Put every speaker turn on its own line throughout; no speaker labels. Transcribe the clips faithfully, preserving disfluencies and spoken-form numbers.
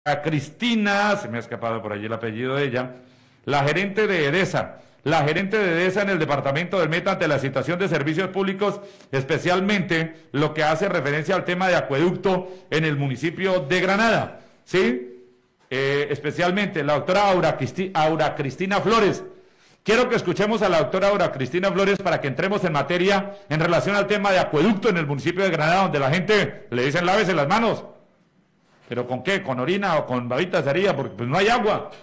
Cristina, se me ha escapado por allí el apellido de ella, la gerente de EDESA, la gerente de EDESA en el departamento del Meta ante la situación de servicios públicos, especialmente lo que hace referencia al tema de acueducto en el municipio de Granada, ¿sí? Eh, especialmente la doctora Aura, Cristi, Aura Cristina Flores. Quiero que escuchemos a la doctora Aura Cristina Flores para que entremos en materia en relación al tema de acueducto en el municipio de Granada, donde la gente le dicen lávese las manos. ¿Pero con qué? ¿Con orina o con babitas de haría? Porque pues no hay agua.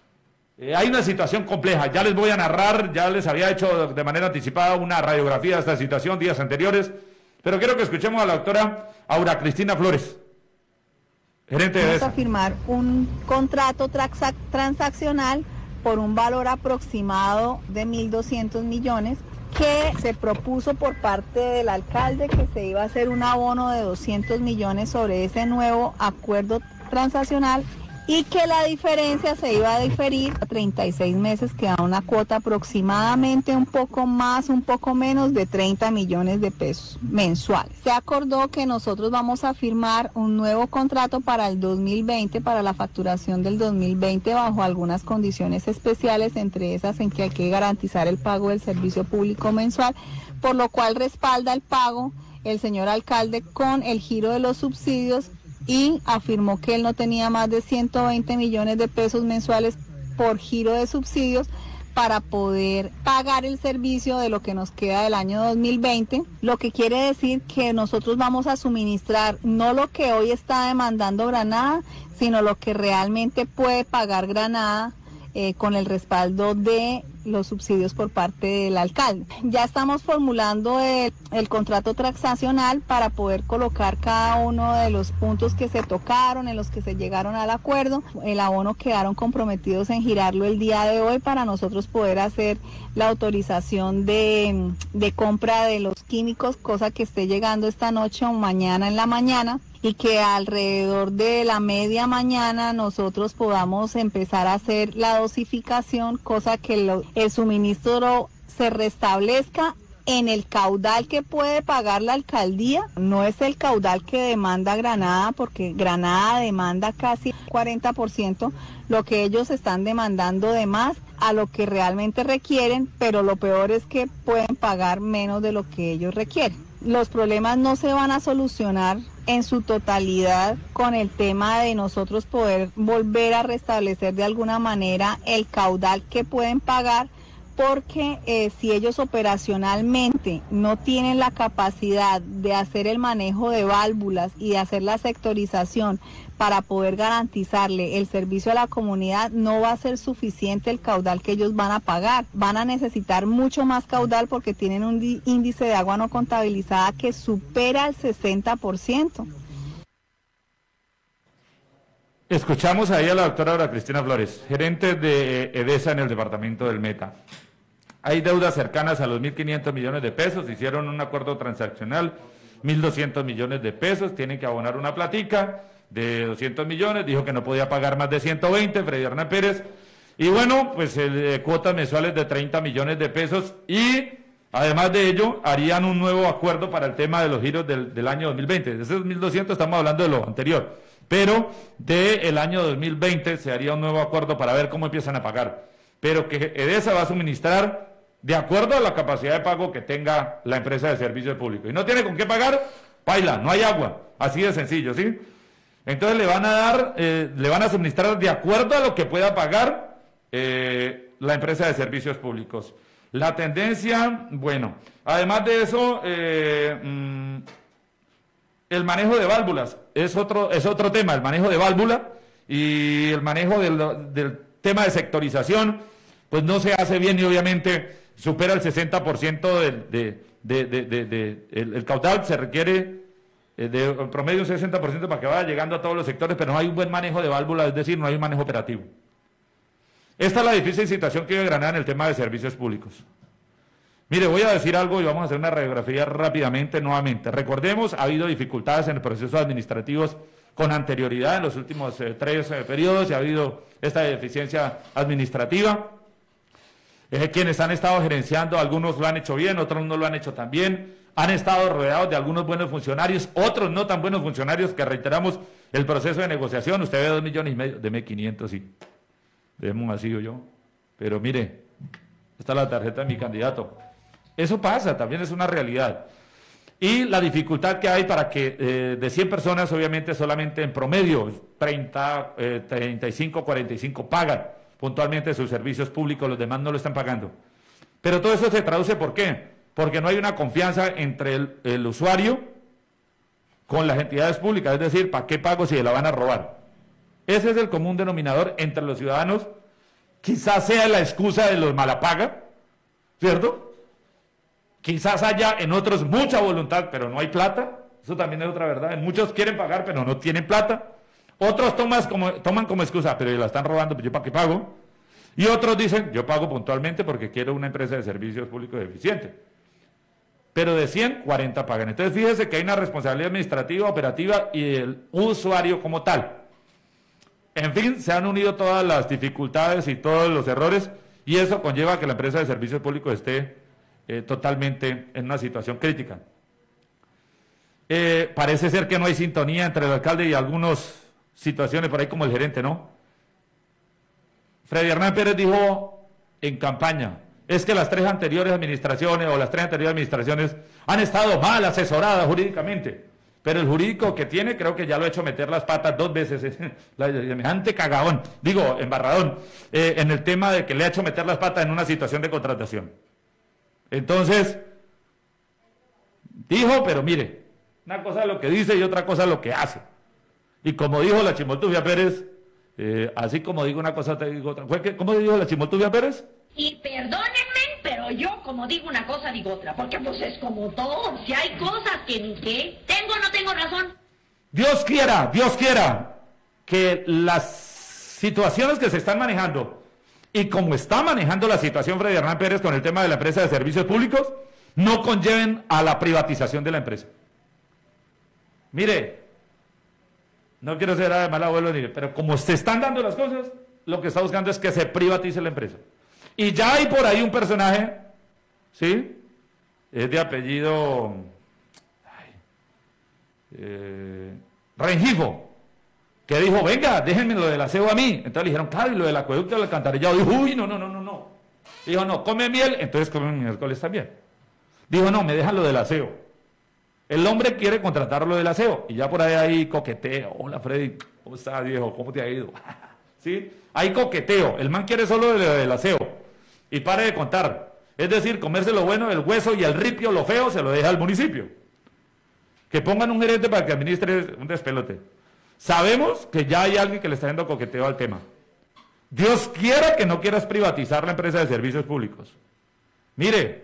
Eh, hay una situación compleja. Ya les voy a narrar, ya les había hecho de manera anticipada una radiografía de esta situación días anteriores, pero quiero que escuchemos a la doctora Aura Cristina Flores, gerente de
Vamos
EDESA.
a firmar un contrato transaccional por un valor aproximado de mil doscientos millones que se propuso por parte del alcalde que se iba a hacer un abono de doscientos millones sobre ese nuevo acuerdo transaccional y que la diferencia se iba a diferir a treinta y seis meses, que da una cuota aproximadamente un poco más, un poco menos de treinta millones de pesos mensuales. Se acordó que nosotros vamos a firmar un nuevo contrato para el dos mil veinte, para la facturación del dos mil veinte, bajo algunas condiciones especiales, entre esas en que hay que garantizar el pago del servicio público mensual, por lo cual respalda el pago el señor alcalde con el giro de los subsidios, y afirmó que él no tenía más de ciento veinte millones de pesos mensuales por giro de subsidios para poder pagar el servicio de lo que nos queda del año dos mil veinte, lo que quiere decir que nosotros vamos a suministrar no lo que hoy está demandando Granada, sino lo que realmente puede pagar Granada eh, con el respaldo de los subsidios por parte del alcalde. Ya estamos formulando el, el contrato transaccional para poder colocar cada uno de los puntos que se tocaron, en los que se llegaron al acuerdo. El abono quedaron comprometidos en girarlo el día de hoy para nosotros poder hacer la autorización de, de compra de los químicos, cosa que esté llegando esta noche o mañana en la mañana, y que alrededor de la media mañana nosotros podamos empezar a hacer la dosificación, cosa que lo, el suministro se restablezca en el caudal que puede pagar la alcaldía. No es el caudal que demanda Granada, porque Granada demanda casi cuarenta por ciento, lo que ellos están demandando de más a lo que realmente requieren, pero lo peor es que pueden pagar menos de lo que ellos requieren. Los problemas no se van a solucionar en su totalidad con el tema de nosotros poder volver a restablecer de alguna manera el caudal que pueden pagar, porque eh, si ellos operacionalmente no tienen la capacidad de hacer el manejo de válvulas y de hacer la sectorización para poder garantizarle el servicio a la comunidad, no va a ser suficiente el caudal que ellos van a pagar. Van a necesitar mucho más caudal porque tienen un índice de agua no contabilizada que supera el sesenta por ciento.
Escuchamos ahí a la doctora Aura Cristina Flores, gerente de EDESA en el departamento del Meta. Hay deudas cercanas a los mil quinientos millones de pesos, hicieron un acuerdo transaccional, mil doscientos millones de pesos, tienen que abonar una platica de doscientos millones, dijo que no podía pagar más de ciento veinte, Freddy Hernán Pérez, y bueno, pues eh, cuotas mensuales de treinta millones de pesos, y además de ello, harían un nuevo acuerdo para el tema de los giros del, del año dos mil veinte, de esos mil doscientos estamos hablando de lo anterior, pero del año dos mil veinte se haría un nuevo acuerdo para ver cómo empiezan a pagar, pero que EDESA va a suministrar de acuerdo a la capacidad de pago que tenga la empresa de servicio público. Y no tiene con qué pagar, baila, no hay agua, así de sencillo, ¿sí? Entonces le van a dar, eh, le van a suministrar de acuerdo a lo que pueda pagar eh, la empresa de servicios públicos. La tendencia, bueno, además de eso, eh, mmm, el manejo de válvulas es otro, es otro tema, el manejo de válvula y el manejo del, del tema de sectorización, pues no se hace bien y obviamente supera el sesenta por ciento del de, de, de, de, de, el, el caudal, se requiere eh, de promedio un sesenta por ciento para que vaya llegando a todos los sectores, pero no hay un buen manejo de válvulas, es decir, no hay un manejo operativo. Esta es la difícil situación que vive Granada en el tema de servicios públicos. Mire, voy a decir algo y vamos a hacer una radiografía rápidamente nuevamente. Recordemos, ha habido dificultades en el proceso administrativos con anterioridad en los últimos eh, tres eh, periodos y ha habido esta deficiencia administrativa. Eh, quienes han estado gerenciando, algunos lo han hecho bien, otros no lo han hecho tan bien, han estado rodeados de algunos buenos funcionarios, otros no tan buenos funcionarios que reiteramos el proceso de negociación, usted ve dos millones y medio, deme quinientos y demos así o yo. Pero mire, esta es la tarjeta de mi candidato. Eso pasa, también es una realidad. Y la dificultad que hay para que eh, de cien personas, obviamente solamente en promedio, treinta, eh, treinta y cinco, cuarenta y cinco pagan puntualmente sus servicios públicos, los demás no lo están pagando. Pero todo eso se traduce, ¿por qué? Porque no hay una confianza entre el, el usuario con las entidades públicas, es decir, ¿para qué pago si la van a robar? Ese es el común denominador entre los ciudadanos, quizás sea la excusa de los malapaga, ¿cierto? Quizás haya en otros mucha voluntad, pero no hay plata, eso también es otra verdad, muchos quieren pagar, pero no tienen plata. Otros tomas como, toman como excusa, pero la están robando, pues yo para qué pago. Y otros dicen, yo pago puntualmente porque quiero una empresa de servicios públicos eficiente. Pero de cien, cuarenta pagan. Entonces fíjese que hay una responsabilidad administrativa, operativa y el usuario como tal. En fin, se han unido todas las dificultades y todos los errores y eso conlleva a que la empresa de servicios públicos esté eh, totalmente en una situación crítica. Eh, parece ser que no hay sintonía entre el alcalde y algunas situaciones por ahí como el gerente, ¿no? Freddy Hernán Pérez dijo en campaña, es que las tres anteriores administraciones o las tres anteriores administraciones han estado mal asesoradas jurídicamente, pero el jurídico que tiene creo que ya lo ha hecho meter las patas dos veces, la semejante cagadón, digo, embarradón, eh, en el tema de que le ha hecho meter las patas en una situación de contratación. Entonces, dijo, pero mire, una cosa es lo que dice y otra cosa es lo que hace. Y como dijo la Chimoltrufia Pérez, eh, así como digo una cosa, te digo otra. ¿Fue que, ¿Cómo dijo la Chimoltrufia Pérez?
Y perdónenme, pero yo como digo una cosa, digo otra. Porque pues es como todo. Si hay cosas que ni qué, tengo o no tengo razón.
Dios quiera, Dios quiera que las situaciones que se están manejando y como está manejando la situación Freddy Hernán Pérez con el tema de la empresa de servicios públicos, no conlleven a la privatización de la empresa. Mire, no quiero ser de mal abuelo, pero como se están dando las cosas, lo que está buscando es que se privatice la empresa. Y ya hay por ahí un personaje, ¿sí? Es de apellido ay, eh, Rengifo, que dijo, venga, déjenme lo del aseo a mí. Entonces le dijeron, claro, y lo del acueducto del alcantarillado. Dijo, uy, no, no, no, no, no. Dijo, no, come miel, entonces comen miércoles también. Dijo, no, me dejan lo del aseo. El hombre quiere contratar lo del aseo y ya por ahí hay coqueteo. Hola Freddy, ¿cómo estás viejo? ¿Cómo te ha ido? ¿Sí? Hay coqueteo, el man quiere solo lo del aseo y pare de contar. Es decir, comerse lo bueno del hueso y el ripio, lo feo, se lo deja al municipio. Que pongan un gerente para que administre un despelote. Sabemos que ya hay alguien que le está dando coqueteo al tema. Dios quiera que no quieras privatizar la empresa de servicios públicos. Mire,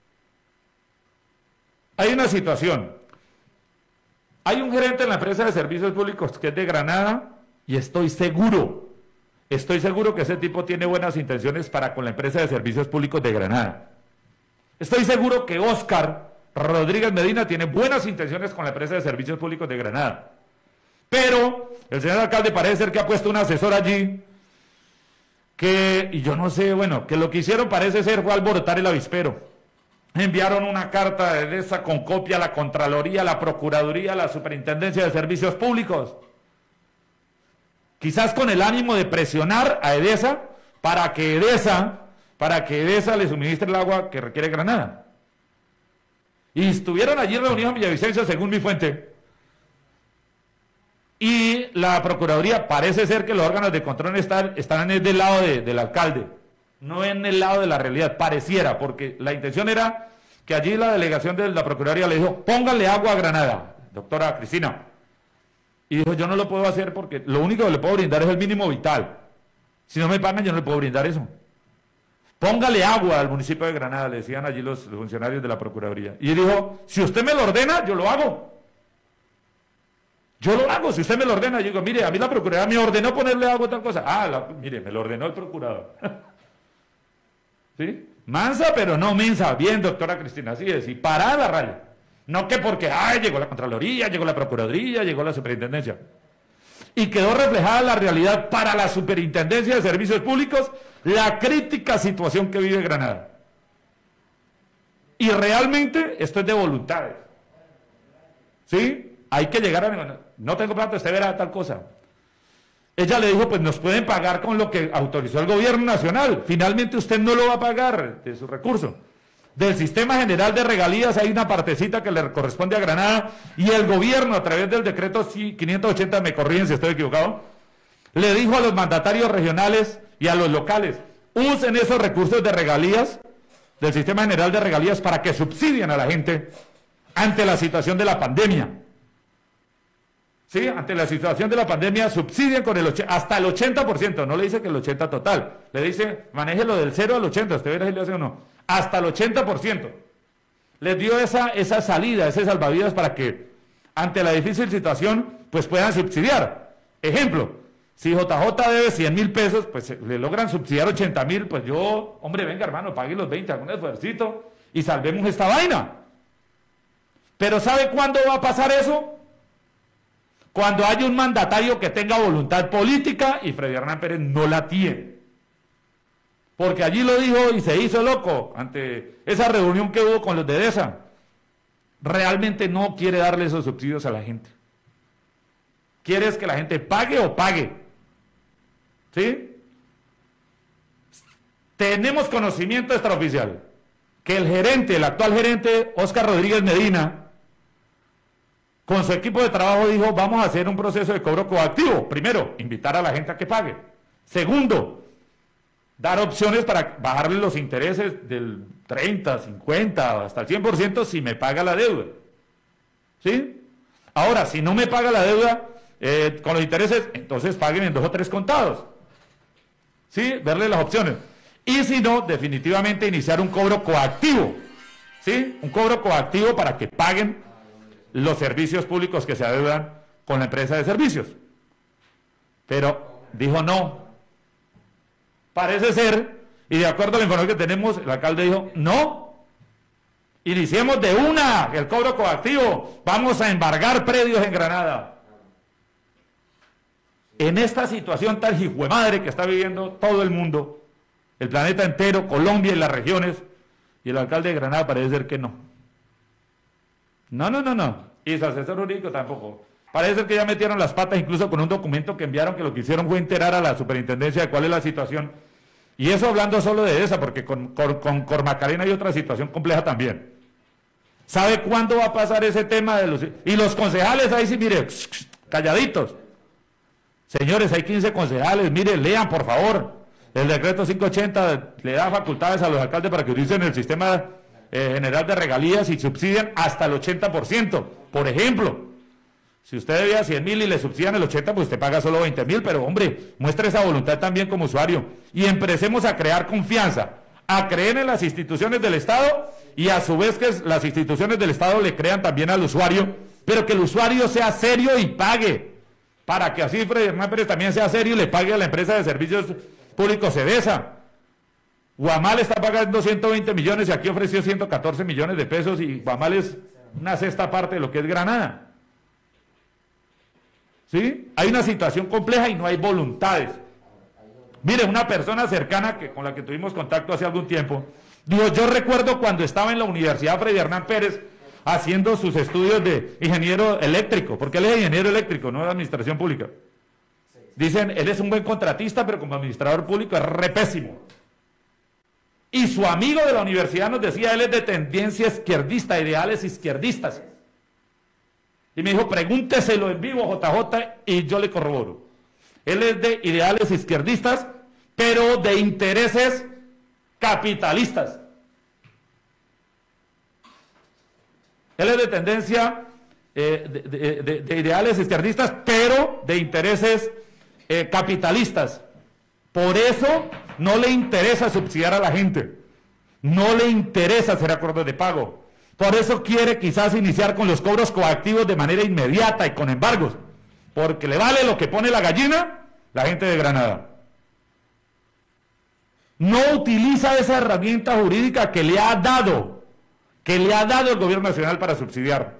hay una situación. Hay un gerente en la empresa de servicios públicos que es de Granada y estoy seguro, estoy seguro que ese tipo tiene buenas intenciones para con la empresa de servicios públicos de Granada. Estoy seguro que Óscar Rodríguez Medina tiene buenas intenciones con la empresa de servicios públicos de Granada. Pero el señor alcalde parece ser que ha puesto un asesor allí que, y yo no sé, bueno, que lo que hicieron parece ser fue alborotar el avispero. Enviaron una carta de EDESA con copia a la Contraloría, a la Procuraduría, a la Superintendencia de Servicios Públicos. Quizás con el ánimo de presionar a EDESA para que EDESA, para que EDESA le suministre el agua que requiere Granada. Y estuvieron allí reunidos en Villavicencio, según mi fuente. Y la Procuraduría, parece ser que los órganos de control están, están del lado de, del alcalde. No en el lado de la realidad, pareciera, porque la intención era que allí la delegación de la Procuraduría le dijo, póngale agua a Granada, doctora Cristina. Y dijo, yo no lo puedo hacer porque lo único que le puedo brindar es el mínimo vital. Si no me pagan, yo no le puedo brindar eso. Póngale agua al municipio de Granada, le decían allí los funcionarios de la Procuraduría. Y dijo, si usted me lo ordena, yo lo hago. Yo lo hago, si usted me lo ordena. Yo digo, mire, a mí la Procuraduría me ordenó ponerle agua a tal cosa. Ah, la, mire, me lo ordenó el procurador. ¿Sí? Mansa, pero no mensa. Bien, doctora Cristina, así es. Y parada la raya. No que porque, ay, llegó la Contraloría, llegó la Procuraduría, llegó la Superintendencia. Y quedó reflejada la realidad para la Superintendencia de Servicios Públicos, la crítica situación que vive Granada. Y realmente esto es de voluntades. ¿Sí? hay que llegar a... No tengo plata, usted verá tal cosa. Ella le dijo, pues nos pueden pagar con lo que autorizó el gobierno nacional. Finalmente usted no lo va a pagar de su recurso. Del sistema general de regalías hay una partecita que le corresponde a Granada y el gobierno a través del decreto quinientos ochenta, me corrigen si estoy equivocado, le dijo a los mandatarios regionales y a los locales, usen esos recursos de regalías del sistema general de regalías para que subsidien a la gente ante la situación de la pandemia. ¿Sí? Ante la situación de la pandemia subsidien con el hasta el ochenta por ciento, no le dice que el ochenta por ciento total, le dice manéjelo del cero al ochenta, usted verá si le hace o no. Hasta el ochenta por ciento. Les dio esa, esa salida, ese salvavidas para que ante la difícil situación pues puedan subsidiar. Ejemplo, si J J debe cien mil pesos, pues le logran subsidiar ochenta mil, pues yo, hombre, venga hermano, pague los veinte, haga un esfuercito y salvemos esta vaina. Pero ¿sabe cuándo va a pasar eso? Cuando haya un mandatario que tenga voluntad política y Freddy Hernán Pérez no la tiene. Porque allí lo dijo y se hizo loco ante esa reunión que hubo con los de EDESA. Realmente no quiere darle esos subsidios a la gente. Quiere es que la gente pague o pague. ¿Sí? Tenemos conocimiento extraoficial que el gerente, el actual gerente, Óscar Rodríguez Medina, con su equipo de trabajo dijo, vamos a hacer un proceso de cobro coactivo. Primero, invitar a la gente a que pague. Segundo, dar opciones para bajarle los intereses del treinta, cincuenta, hasta el cien por ciento si me paga la deuda. ¿Sí? Ahora, si no me paga la deuda eh, con los intereses, entonces paguen en dos o tres contados. ¿Sí? Verle las opciones. Y si no, definitivamente iniciar un cobro coactivo. ¿Sí? Un cobro coactivo para que paguen los servicios públicos que se adeudan con la empresa de servicios. Pero dijo no. Parece ser, y de acuerdo a la información que tenemos, el alcalde dijo, no, iniciemos de una el cobro coactivo, vamos a embargar predios en Granada. En esta situación tan hijuemadre que está viviendo todo el mundo, el planeta entero, Colombia y las regiones, y el alcalde de Granada parece ser que no. No, no, no, no, y su asesor jurídico tampoco. Parece ser que ya metieron las patas incluso con un documento que enviaron que lo que hicieron fue enterar a la superintendencia de cuál es la situación. Y eso hablando solo de esa, porque con, con, con Cormacarena hay otra situación compleja también. ¿Sabe cuándo va a pasar ese tema de los... Y los concejales ahí sí, mire, calladitos. Señores, hay quince concejales, mire, lean por favor. El decreto quinientos ochenta le da facultades a los alcaldes para que utilicen el sistema eh, general de regalías y subsidien hasta el ochenta por ciento. Por ejemplo, si usted debía cien mil y le subsidian el ochenta, pues usted paga solo veinte mil, pero hombre, muestre esa voluntad también como usuario y empecemos a crear confianza, a creer en las instituciones del Estado y a su vez que las instituciones del Estado le crean también al usuario, pero que el usuario sea serio y pague, para que así Freddy Hernán Pérez también sea serio y le pague a la empresa de servicios públicos EDESA. Guamal está pagando ciento veinte millones y aquí ofreció ciento catorce millones de pesos y Guamal es una sexta parte de lo que es Granada. ¿Sí? Hay una situación compleja y no hay voluntades. Mire, una persona cercana que, con la que tuvimos contacto hace algún tiempo, dijo, yo recuerdo cuando estaba en la Universidad Freddy Hernán Pérez haciendo sus estudios de ingeniero eléctrico, porque él es ingeniero eléctrico, no de administración pública. Dicen, él es un buen contratista, pero como administrador público es re pésimo. Y su amigo de la universidad nos decía, él es de tendencia izquierdista, ideales izquierdistas. Y me dijo, pregúnteselo en vivo, J J, y yo le corroboro. Él es de ideales izquierdistas, pero de intereses capitalistas. Él es de tendencia eh, de, de, de, de ideales izquierdistas, pero de intereses eh, capitalistas. Por eso no le interesa subsidiar a la gente. No le interesa hacer acuerdos de pago. Por eso quiere quizás iniciar con los cobros coactivos de manera inmediata y con embargos, porque le vale lo que pone la gallina la gente de Granada. No utiliza esa herramienta jurídica que le ha dado, que le ha dado el gobierno nacional para subsidiar.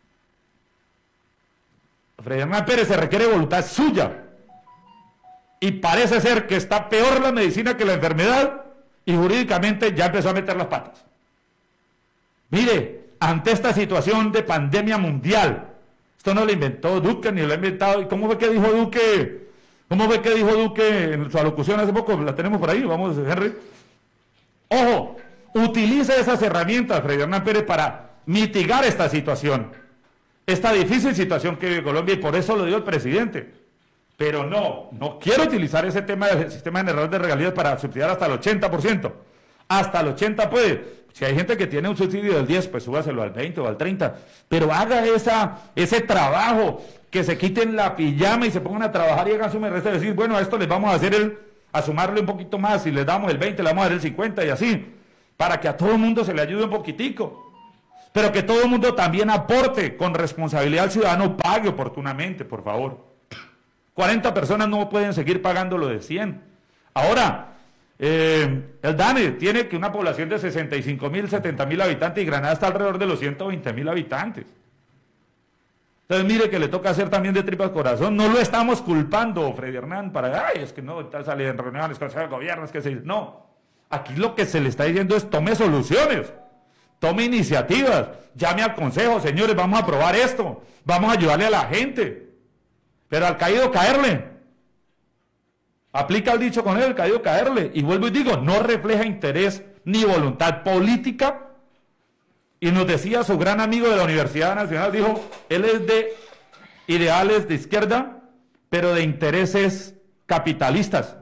Freddy Hernán Pérez se requiere voluntad suya y parece ser que está peor la medicina que la enfermedad y jurídicamente ya empezó a meter las patas. Mire, ante esta situación de pandemia mundial, Esto no lo inventó Duque, ni lo ha inventado. ¿Y cómo fue que dijo Duque? ¿Cómo fue que dijo Duque en su alocución hace poco? La tenemos por ahí, vamos, Henry. Ojo, utiliza esas herramientas, Freddy Hernán Pérez, para mitigar esta situación, esta difícil situación que vive Colombia, y por eso lo dio el presidente. Pero no, no quiero utilizar ese tema del sistema general de regalías para subsidiar hasta el ochenta por ciento. Hasta el ochenta por ciento puede. Si hay gente que tiene un subsidio del diez, pues súbaselo al veinte o al treinta. Pero haga esa, ese trabajo, que se quiten la pijama y se pongan a trabajar y hagan su merece de decir, bueno, a esto les vamos a hacer el, a sumarle un poquito más, si les damos el veinte, le vamos a dar el cincuenta y así, para que a todo el mundo se le ayude un poquitico. Pero que todo el mundo también aporte con responsabilidad al ciudadano, pague oportunamente, por favor. cuarenta personas no pueden seguir pagando lo de cien. Ahora, eh, el DANE tiene que una población de sesenta y cinco mil, setenta mil habitantes y Granada está alrededor de los ciento veinte mil habitantes. Entonces mire que le toca hacer también de tripas corazón. No lo estamos culpando, Freddy Hernán, para, ay, es que no, tal sale en reuniones con el gobierno, es que se... No, aquí lo que se le está diciendo es tome soluciones, tome iniciativas, llame al consejo, señores, vamos a aprobar esto, vamos a ayudarle a la gente. Pero al caído caerle. Aplica el dicho con él, el caído caerle. Y vuelvo y digo, no refleja interés ni voluntad política. Y nos decía su gran amigo de la Universidad Nacional, dijo, él es de ideales de izquierda, pero de intereses capitalistas.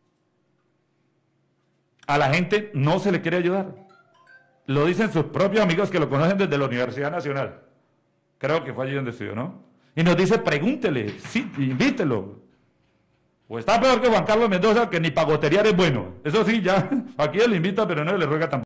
A la gente no se le quiere ayudar. Lo dicen sus propios amigos que lo conocen desde la Universidad Nacional. Creo que fue allí donde estudió, ¿no? Y nos dice, pregúntele, sí, invítelo. O está peor que Juan Carlos Mendoza, que ni para goterear es bueno. Eso sí, ya, aquí él invita, pero no le ruega tampoco.